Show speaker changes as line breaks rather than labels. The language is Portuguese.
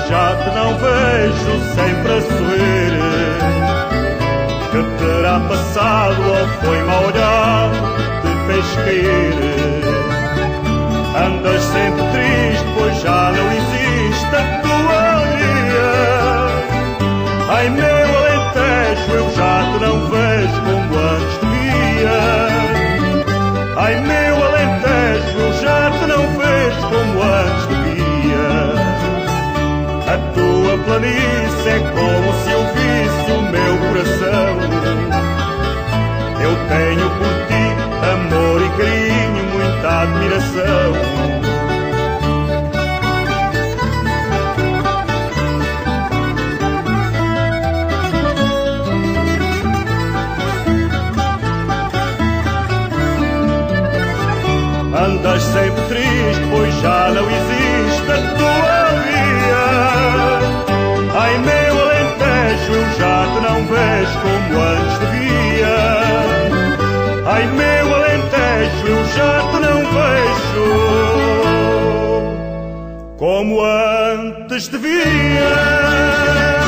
já te não vejo sempre a sorrir. Que terá passado ou foi mau olhar, te fez cair. Andas sempre triste, pois já não existe a tua alegria. Ai meu Alentejo, eu já te não vejo como antes te via. Ai meu Alentejo, eu já te não vejo como antes te via. A tua planície é como se eu visse o meu coração. Eu tenho por ti amor e carinho, muita admiração. Andas sempre triste, pois já não existe a tua alegria. Ai meu Alentejo, eu já te não vejo como antes te via. Ai meu Alentejo, eu já te não vejo como antes te via.